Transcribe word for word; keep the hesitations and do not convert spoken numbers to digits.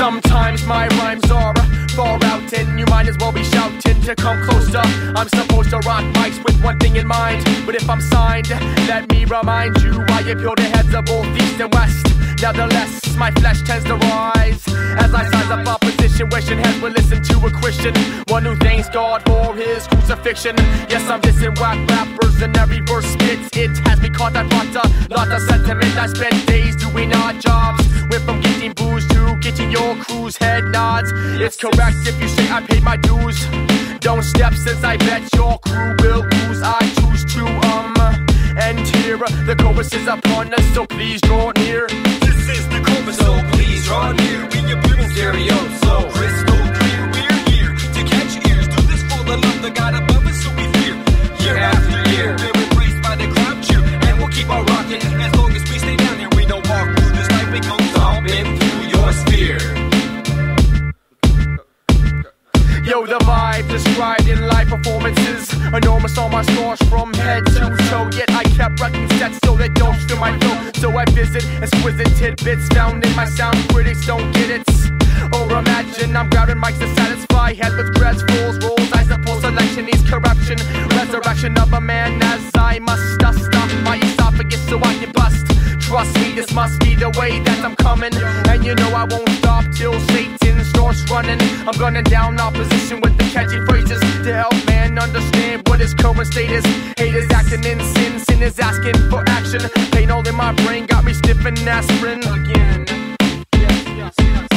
Sometimes my rhymes are far out and you might as well be shouting to come closer. I'm supposed to rock mics with one thing in mind, but if I'm signed, let me remind you I appeal to heads of both east and west. Nevertheless, my flesh tends to rise as I size up opposition, wishing heads would listen to a Christian, one who thanks God for his crucifixion. Yes, I'm dissing whack rappers and every verse spits. It has me caught, I brought a lot of sentiment. I spent days doing odd jobs, went from getting booze to getting your crew's head nods. It's correct if you say I paid my dues. Don't step since I bet your crew will lose. I choose to um end here. The chorus is upon us, so please draw near. This is the chorus, so please draw near. We appear in stereo, so crystal clear. We're here to catch ears. Do this for the love that God above us, so we fear. Year after year, we're embraced by the crowd cheer, and we'll keep on rocking as long as we stay down here. We don't walk through this life, it goes on in through your sphere. Yo, the vibe described in live performances, enormous on my scores from head to toe. Yet I kept wrecking sets so they don't steal my flow. So I visit exquisite tidbits found in my sound. Critics don't get it. Or imagine I'm grabbing mics to satisfy head with dreads, fools, rolls. I suppose selection needs correction. Resurrection of a man as I must dust off my esophagus so I can bust. Trust me, this must be the way that I'm coming, and you know I won't stop till Satan starts running. I'm gunning down opposition with the catchy phrases to help man understand what his current state is. Haters acting in sin, sin is asking for action. Pain all in my brain got me sniffing aspirin again. Yes, yes, yes.